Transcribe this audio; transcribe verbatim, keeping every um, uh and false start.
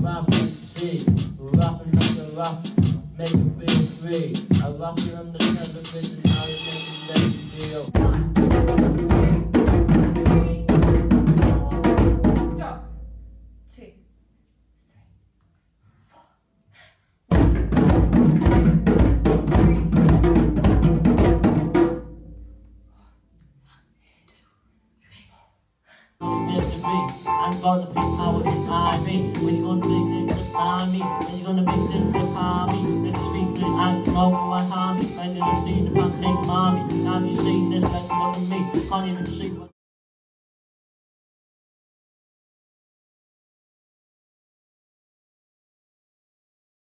rap and see. Rapping on the rap, make it feel free. I'm rapping on the television, now you make it make you deal. Stop. Two. I'm gonna be power behind me. When you gonna make this behind me? When you gonna make this behind me?